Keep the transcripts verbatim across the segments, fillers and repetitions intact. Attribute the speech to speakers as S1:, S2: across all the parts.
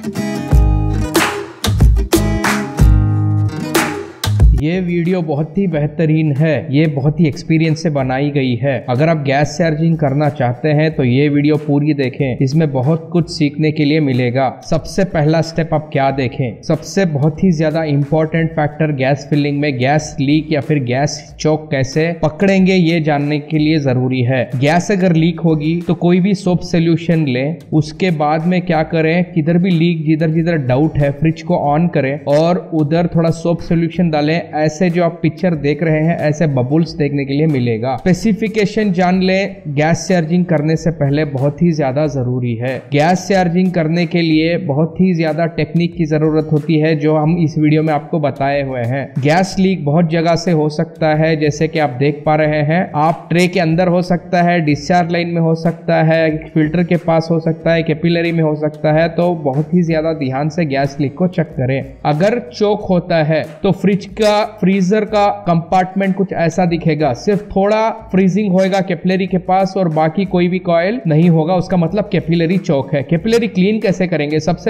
S1: ये वीडियो बहुत ही बेहतरीन है, ये बहुत ही एक्सपीरियंस से बनाई गई है। अगर आप गैस चार्जिंग करना चाहते हैं तो ये वीडियो पूरी देखें, इसमें बहुत कुछ सीखने के लिए मिलेगा। सबसे पहला स्टेप आप क्या देखें, सबसे बहुत ही ज्यादा इंपॉर्टेंट फैक्टर गैस फिलिंग में गैस लीक या फिर गैस चौक कैसे पकड़ेंगे ये जानने के लिए जरूरी है। गैस अगर लीक होगी तो कोई भी सोप सोल्यूशन लें, उसके बाद में क्या करें, किधर भी लीक जिधर जिधर डाउट है फ्रिज को ऑन करें और उधर थोड़ा सोप सोल्यूशन डालें। ऐसे जो आप पिक्चर देख रहे हैं ऐसे बबल्स देखने के लिए मिलेगा। स्पेसिफिकेशन जान लें गैस चार्जिंग करने से पहले, बहुत ही ज्यादा जरूरी है। गैस चार्जिंग करने के लिए बहुत ही ज्यादा टेक्निक की जरूरत होती है जो हम इस वीडियो में आपको बताए हुए हैं। गैस लीक बहुत जगह से हो सकता है, जैसे कि आप देख पा रहे हैं। आप ट्रे के अंदर हो सकता है, डिस्चार्ज लाइन में हो सकता है, फिल्टर के पास हो सकता है, कैपिलरी में हो सकता है। तो बहुत ही ज्यादा ध्यान से गैस लीक को चेक करें। अगर चोक होता है तो फ्रिज का फ्रीजर का कंपार्टमेंट कुछ ऐसा दिखेगा, सिर्फ थोड़ा फ्रीजिंग होएगा कैपिलरी के पास और बाकी कोई भी कॉइल नहीं होगा, उसका मतलब कैपिलरी चौक है। कैपिलरी क्लीन कैसे करेंगे, सबसे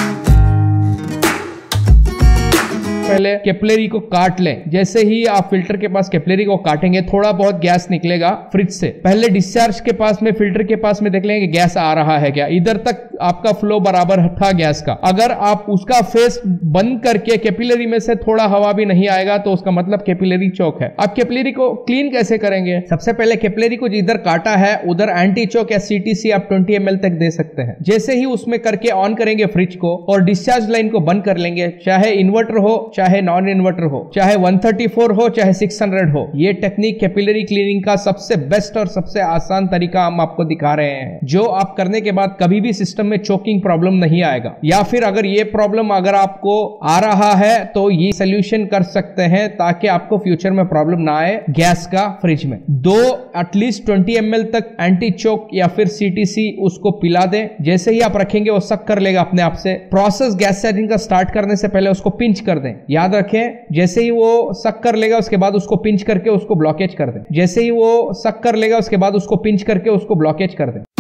S1: पहले कैपिलरी को काट लें। जैसे ही आप फिल्टर के पास कैपिलरी को काटेंगे थोड़ा बहुत गैस निकलेगा फ्रिज से। पहले डिस्चार्ज के पास में फिल्टर के पास में देख लेंगे गैस आ रहा है क्या, इधर तक आपका फ्लो बराबर था गैस का। अगर आप उसका फेस बंद करके कैपिलरी में से थोड़ा हवा भी नहीं आएगा तो उसका मतलब कैपिलरी चौक है। आप कैपिलरी को क्लीन कैसे करेंगे, सबसे पहले कैपिलरी को जिधर काटा है उधर एंटी चौक या सीटीसी आप ट्वेंटी एम एल तक दे सकते हैं। जैसे ही उसमें करके ऑन करेंगे फ्रिज को और डिस्चार्ज लाइन को बंद कर लेंगे, चाहे इन्वर्टर हो चाहे नॉन इन्वर्टर हो, चाहे वन थर्टी फोर हो चाहे सिक्स हंड्रेड हो, ये टेक्निक कैपिलरी क्लीनिंग का सबसे बेस्ट और सबसे आसान तरीका हम आपको दिखा रहे हैं, जो आप करने के बाद कभी भी सिस्टम में चोकिंग प्रॉब्लम नहीं आएगा। या फिर अगर ये प्रॉब्लम अगर आपको आ रहा है तो ये सोल्यूशन कर सकते हैं ताकि आपको फ्यूचर में प्रॉब्लम ना आए गैस का फ्रिज में। दो एटलीस्ट ट्वेंटी एम एल तक एंटी चोक या फिर सीटीसी उसको पिला दें। जैसे ही आप रखेंगे वो सक कर लेगा अपने आप से। प्रोसेस गैस चार्जिंग का स्टार्ट करने से पहले उसको पिंच कर दें, याद रखें। जैसे ही वो सक कर लेगा उसके बाद उसको पिंच करके उसको ब्लॉकेज कर दें। जैसे ही वो सक कर लेगा उसके बाद उसको पिंच करके उसको ब्लॉकेज कर दें।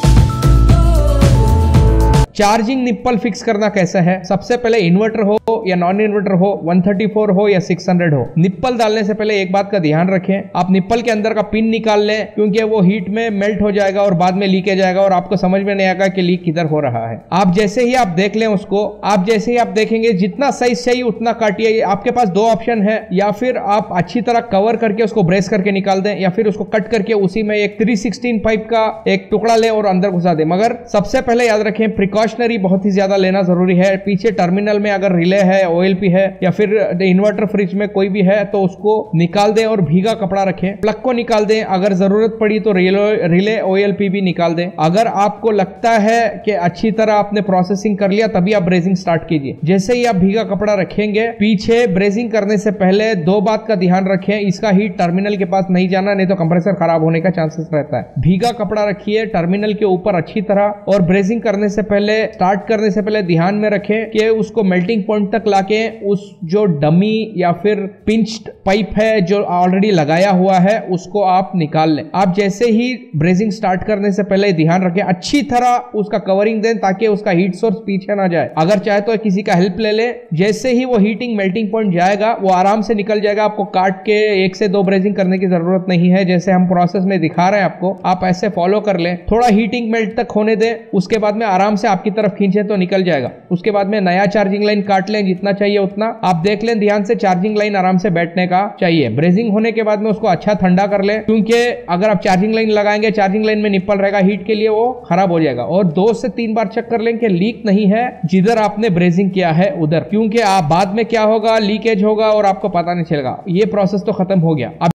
S1: चार्जिंग निप्पल फिक्स करना कैसा है, सबसे पहले इन्वर्टर हो या नॉन इन्वर्टर हो, वन थर्टी फोर हो या सिक्स हंड्रेड हो, निप्पल डालने से पहले एक बात का ध्यान रखें, आप निप्पल के अंदर का पिन निकाल लें क्योंकि वो हीट में मेल्ट हो जाएगा और बाद में लीकेज आएगा और आपको समझ में नहीं आएगा कि लीक किधर हो रहा है। आप जैसे ही आप देख लें उसको, आप जैसे ही आप देखेंगे जितना साइज चाहिए उतना काटिए। आपके पास दो ऑप्शन है, या फिर आप अच्छी तरह कवर करके उसको ब्रेस करके निकाल दें या फिर उसको कट करके उसी में एक थ्री सिक्सटीन पाइप का एक टुकड़ा लें और अंदर घुसा दें। मगर सबसे पहले याद रखें प्रिकॉशनरी बहुत ही ज्यादा लेना जरूरी है। पीछे टर्मिनल में अगर रिले है, ओएलपी है या फिर इन्वर्टर फ्रिज में कोई भी है तो उसको निकाल दें और भीगा कपड़ा रखें। प्लग को निकाल दें, अगर जरूरत पड़ी तो रिले ओएलपी भी निकाल दें। अगर आपको लगता है कि अच्छी तरह आपने प्रोसेसिंग कर लिया तभी आप ब्रेजिंग स्टार्ट कीजिए। जैसे ही आप भीगा कपड़ा रखेंगे, पीछे ब्रेजिंग करने से पहले दो बात का ध्यान रखें, इसका हीट टर्मिनल के पास नहीं जाना, नहीं तो कंप्रेसर खराब होने का चांसेस रहता है। भीगा कपड़ा रखिए टर्मिनल के ऊपर अच्छी तरह, और ब्रेजिंग करने से पहले स्टार्ट करने से पहले ध्यान में रखें कि उसको मेल्टिंग पॉइंट तक लाके उस जो डमी या फिर पिंच्ड पाइप है जो ऑलरेडी लगाया हुआ है उसको आप निकाल लें। आप जैसे ही ब्रेजिंग स्टार्ट करने से पहले ध्यान रखें, अच्छी तरह उसका कवरिंग दें ताकि उसका हीट सोर्स पीछे ना जाए। अगर चाहे तो किसी का हेल्प ले ले, जैसे ही वो हीटिंग मेल्टिंग पॉइंट जाएगा वो आराम से निकल जाएगा। आपको काट के एक से दो ब्रेजिंग करने की जरूरत नहीं है, जैसे हम प्रोसेस में दिखा रहे हैं आपको, आप ऐसे फॉलो कर लें। थोड़ा हीटिंग मेल्ट तक होने दें, उसके बाद में आराम से आपकी तरफ खींचे तो निकल जाएगा। उसके बाद में नया चार्जिंग लाइन काट लें, जितना चाहिए उतना। आप देख लें ध्यान से, चार्जिंग लाइन आराम से बैठने का चाहिए। ब्रेजिंग होने के बाद में उसको अच्छा ठंडा कर लें, क्योंकि अगर आप चार्जिंग लाइन लगाएंगे, चार्जिंग लाइन में निप्पल रहेगा, हीट के लिए वो खराब हो जाएगा। और दो से तीन बार चेक कर लें कि लीक नहीं है जिधर आपने ब्रेजिंग किया है उधर, क्योंकि आप बाद में क्या होगा, लीकेज होगा और आपको पता नहीं चलेगा। ये प्रोसेस तो खत्म हो गया। अब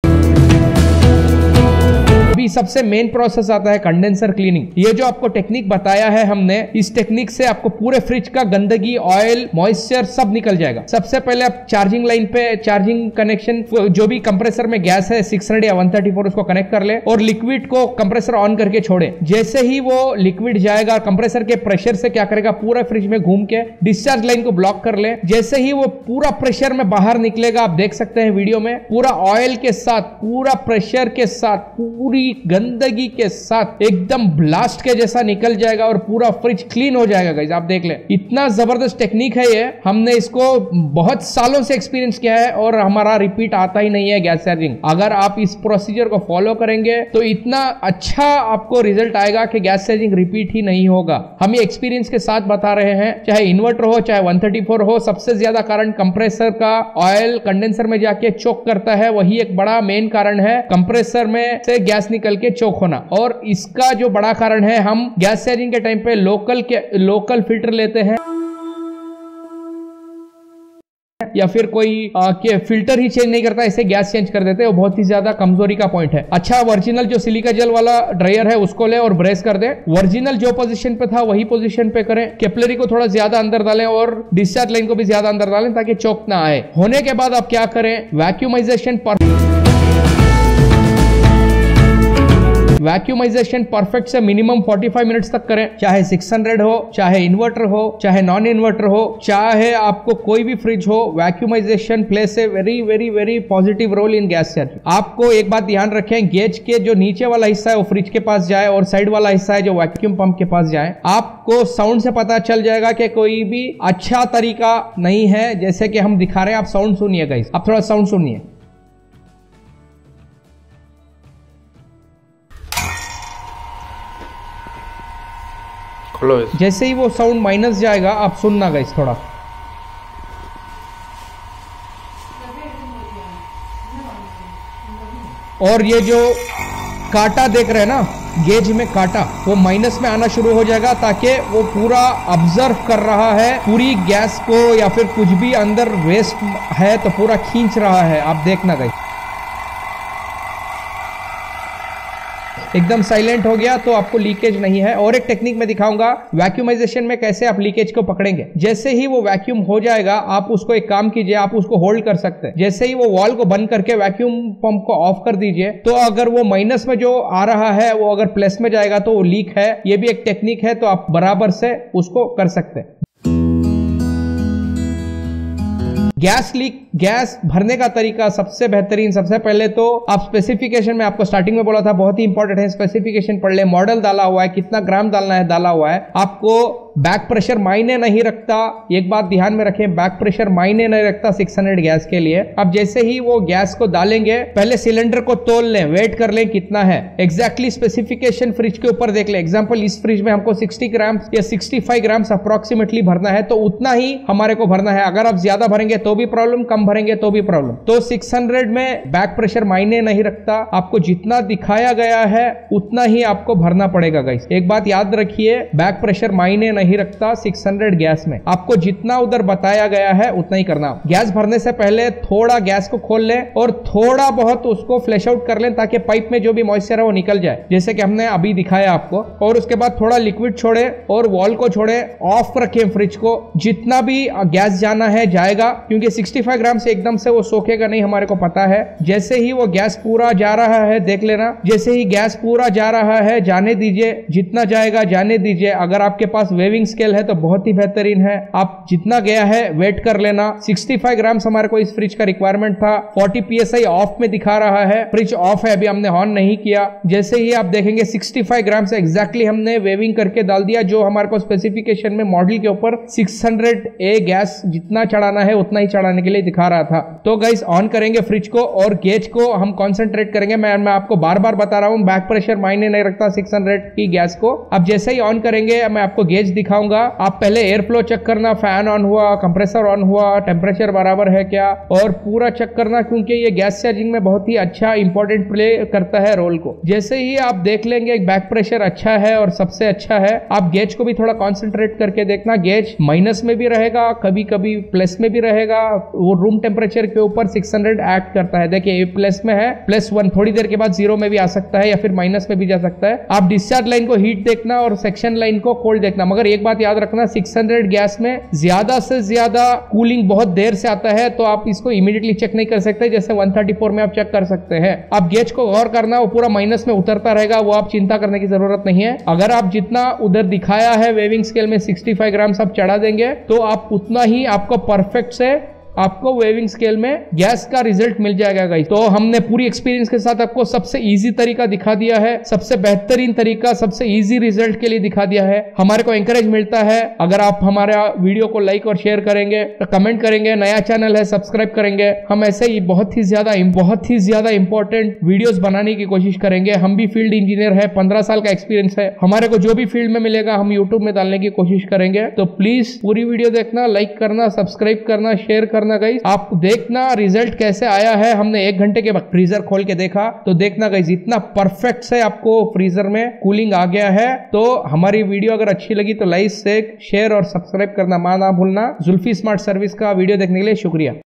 S1: अभी सबसे मेन प्रोसेस आता है कंडेंसर क्लीनिंग। ये जो आपको टेक्निक बताया है हमने, इस टेक्निक से आपको पूरे फ्रिज का गंदगी, ऑयल, मॉइस्चर सब निकल जाएगा। सबसे पहले आप चार्जिंग लाइन पे चार्जिंग कनेक्शन, जो भी कंप्रेसर में गैस है सिक्स हंड्रेड या वन थर्टी फोर, उसको कनेक्ट कर ले और लिक्विड को कंप्रेसर ऑन करके छोड़े। जैसे ही वो लिक्विड जाएगा, कंप्रेसर के प्रेशर से क्या करेगा, पूरा फ्रिज में घूम के डिस्चार्ज लाइन को ब्लॉक कर ले। जैसे ही वो पूरा प्रेशर में बाहर निकलेगा, आप देख सकते हैं वीडियो में, पूरा ऑयल के साथ, पूरा प्रेशर के साथ पूरी पूरी गंदगी के साथ एकदम ब्लास्ट के जैसा निकल जाएगा और पूरा फ्रिज क्लीन हो जाएगा गाइस। आप देख लें, इतना जबरदस्त टेक्निक है ये। हमने इसको बहुत सालों से एक्सपीरियंस किया है और हमारा रिपीट आता ही नहीं है गैस चार्जिंग। अगर आप इस प्रोसीजर को फॉलो करेंगे तो इतना अच्छा आपको रिजल्ट आएगा कि गैस चार्जिंग रिपीट ही नहीं होगा। हम ये एक्सपीरियंस के साथ बता रहे हैं। चाहे इन्वर्टर हो चाहे वन थर्टी फोर हो, सबसे ज्यादा कारण कंप्रेसर का ऑयल कंडेंसर में जाके चोक करता है, वही एक बड़ा मेन कारण है कंप्रेसर में से गैस निकल के चोक होना। और इसका जो बड़ा कारण है, हम गैस चार्जिंग के टाइम पे लोकल के लोकल फिल्टर लेते हैं या फिर कोई आ, के फिल्टर ही चेंज नहीं करता, इसे गैस चेंज कर देते हैं। वो बहुत ही ज्यादा कमजोरी का पॉइंट है। अच्छा, ओरिजिनल जो सिलिका जेल वाला ड्रायर है उसको ले और ब्रेस कर दे। ओरिजिनल जो पोजीशन पे था वही पोजीशन पे करें। कैपिलरी को थोड़ा ज्यादा अंदर डालें और डिस्चार्ज लाइन को भी ज्यादा अंदर डालें ताकि चोक ना आए। होने के बाद आप क्या करें, वैक्यूमाइजेशन पर वैक्यूमाइजेशन परफेक्ट से मिनिमम पैंतालीस मिनट्स तक करें। चाहे सिक्स हंड्रेड हो, चाहे इन्वर्टर हो, चाहे नॉन इन्वर्टर हो, चाहे आपको कोई भी फ्रिज हो, vacuumization plays a very very very positive role in gas charging. आपको एक बात ध्यान रखें, गेज के जो नीचे वाला हिस्सा है वो फ्रिज के पास जाए और साइड वाला हिस्सा है जो वैक्यूम पंप के पास जाए। आपको साउंड से पता चल जाएगा कि कोई भी अच्छा तरीका नहीं है जैसे कि हम दिखा रहे हैं। आप साउंड सुनिए गाइस, आप थोड़ा साउंड सुनिए। जैसे ही वो साउंड माइनस जाएगा आप सुनना गाइस थोड़ा। और ये जो कांटा देख रहे हैं ना, गेज में कांटा, वो माइनस में आना शुरू हो जाएगा ताकि वो पूरा ऑब्जर्व कर रहा है पूरी गैस को, या फिर कुछ भी अंदर वेस्ट है तो पूरा खींच रहा है। आप देखना गाइस, एकदम साइलेंट हो गया तो आपको लीकेज नहीं है। और एक टेक्निक मैं दिखाऊंगा वैक्यूमाइजेशन में कैसे आप लीकेज को पकड़ेंगे। जैसे ही वो वैक्यूम हो जाएगा, आप उसको एक काम कीजिए, आप उसको होल्ड कर सकते हैं। जैसे ही वो वॉल को बंद करके वैक्यूम पंप को ऑफ कर दीजिए, तो अगर वो माइनस में जो आ रहा है वो अगर प्लस में जाएगा तो वो लीक है। ये भी एक टेक्निक है, तो आप बराबर से उसको कर सकते हैं। गैस लीक, गैस भरने का तरीका सबसे बेहतरीन, सबसे पहले तो आप स्पेसिफिकेशन में आपको स्टार्टिंग में बोला था, बहुत ही इंपॉर्टेंट है, स्पेसिफिकेशन पढ़ ले। मॉडल डाला हुआ है, कितना ग्राम डालना है डाला हुआ है। आपको बैक प्रेशर मायने नहीं रखता, एक बात ध्यान में रखें, बैक प्रेशर मायने नहीं रखता सिक्स हंड्रेड गैस के लिए। अब जैसे ही वो गैस को डालेंगे, पहले सिलेंडर को तोल लें, वेट कर लें कितना है एग्जैक्टली स्पेसिफिकेशन फ्रिज के ऊपर देख लें। एग्जांपल, इस फ्रिज में हमको सिक्सटी ग्राम या सिक्सटी फाइव ग्राम अप्रोक्सीमेटली भरना है, तो उतना ही हमारे को भरना है। अगर आप ज्यादा भरेंगे तो भी प्रॉब्लम, कम भरेंगे तो भी प्रॉब्लम। तो सिक्स हंड्रेड में बैक प्रेशर मायने नहीं रखता, आपको जितना दिखाया गया है उतना ही आपको भरना पड़ेगा गाइस। एक बात याद रखिए, बैक प्रेशर मायने नहीं रखता सिक्स हंड्रेड गैस में, आपको जितना उधर बताया गया है उतना ही करना। गैस भरने से पहले थोड़ा गैस को खोल लें और थोड़ा बहुत उसको फ्लैश आउट कर लें ताकि पाइप में जो भी मॉइस्चर है वो निकल जाए, जैसे कि हमने अभी दिखाया आपको। और उसके बाद थोड़ा लिक्विड छोड़े और वॉल को छोड़े, ऑफ रखें फ्रिज को। जितना भी गैस जाना है जाएगा, क्योंकि सिक्सटी फाइव ग्राम से एकदम से वो सोखेगा नहीं, हमारे को पता है। जैसे ही वो गैस पूरा जा रहा है, देख लेना, जैसे ही गैस पूरा जा रहा है जाने दीजिए, जितना जाएगा जाने दीजिए। अगर आपके पास वेविंग स्केल है तो बहुत ही बेहतरीन है, आप जितना गया है वेट कर लेना। सिक्सटी फाइव ग्राम हमारे को इस फ्रिज का रिक्वायरमेंट था। Forty P S I off में दिखा रहा है, फ्रिज ऑफ है, अभी हमने ऑन नहीं किया। जैसे ही आप देखेंगे सिक्सटी फाइव ग्राम से एग्जैक्टली हमने वेविंग करके डाल दिया, जो हमारे को स्पेसिफिकेशन में मॉडल के ऊपर सिक्स हंड्रेड ए गैस जितना चढ़ाना है उतना ही चढ़ाने के लिए दिखा रहा था। तो गाइस ऑन करेंगे फ्रिज को और गेज को हम कॉन्सेंट्रेट करेंगे। मैं मैं आपको बार बार बता रहा हूं, बैक प्रेशर मायने नहीं रखता सिक्स हंड्रेड की गैस को। अब जैसे ही ऑन करेंगे मैं आपको गेज दिखाऊंगा। आप पहले एयर फ्लो चेक करना, फैन ऑन हुआ, कंप्रेसर ऑन हुआ, टेम्परेचर बराबर है क्या, और पूरा चेक करना, क्योंकि ये गैस चार्जिंग में बहुत ही अच्छा इंपॉर्टेंट प्ले करता है रोल को। जैसे ही आप देख लेंगे बैक प्रेशर अच्छा है और सबसे अच्छा है, आप गेज को भी थोड़ा कॉन्सेंट्रेट करके देखना। गेज माइनस में भी रहेगा, कभी कभी प्लस में भी रहेगा, वो रूम टेम्परेचर के ऊपर सिक्स हंड्रेड एक्ट करता है। देखिए प्लस में है, प्लस वन, थोड़ी देर के बाद जीरो में भी आ सकता है या फिर माइनस में भी जा सकता है। आप डिस्चार्ज लाइन को हीट देखना और सेक्शन लाइन को कोल्ड देखना। मगर एक बात याद रखना, सिक्स हंड्रेड गैस में ज्यादा से ज्यादा कूलिंग बहुत देर से आता है, तो आप इसको इमीडिएटली चेक नहीं कर सकते, जैसे वन थर्टी फोर में आप चेक कर सकते हैं। आप गेज को गौर करना, वो पूरा माइनस में उतरता रहेगा, वो आप चिंता करने की जरूरत नहीं है। अगर आप जितना उधर दिखाया है वेविंग स्केल में सिक्सटी फाइव ग्राम सब चढ़ा देंगे, तो आप उतना ही आपको परफेक्ट से आपको वेविंग स्केल में गैस का रिजल्ट मिल जाएगा गाइस। तो हमने पूरी एक्सपीरियंस के साथ आपको सबसे इजी तरीका दिखा दिया है, सबसे बेहतरीन तरीका, सबसे इजी रिजल्ट के लिए दिखा दिया है। हमारे को एंकरेज मिलता है अगर आप हमारा वीडियो को लाइक और शेयर करेंगे, तो कमेंट करेंगे, नया चैनल है सब्सक्राइब करेंगे। हम ऐसे ही बहुत ही ज्यादा बहुत ही ज्यादा इंपॉर्टेंट वीडियोस बनाने की कोशिश करेंगे। हम भी फील्ड इंजीनियर है, पंद्रह साल का एक्सपीरियंस है हमारे को, जो भी फील्ड में मिलेगा हम यूट्यूब में डालने की कोशिश करेंगे। तो प्लीज पूरी वीडियो देखना, लाइक करना, सब्सक्राइब करना, शेयर करना गाइस। आप देखना रिजल्ट कैसे आया है। हमने एक घंटे के बाद फ्रीजर खोल के देखा तो देखना गाइस इतना परफेक्ट से आपको फ्रीजर में कूलिंग आ गया है। तो हमारी वीडियो अगर अच्छी लगी तो लाइक, शेयर और सब्सक्राइब करना ना भूलना। जुल्फी स्मार्ट सर्विस का वीडियो देखने के लिए शुक्रिया।